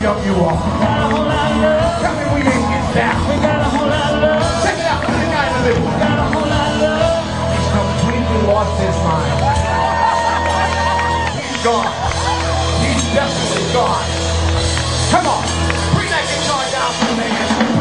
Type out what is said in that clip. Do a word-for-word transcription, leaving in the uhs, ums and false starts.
up you all. Tell me we ain't getting down. We got a whole lot of love. Check it out, put the guy in the middle. We got a whole lot of love. He's completely lost his mind. He's gone. He's definitely gone. Come on, bring that guitar down for a minute.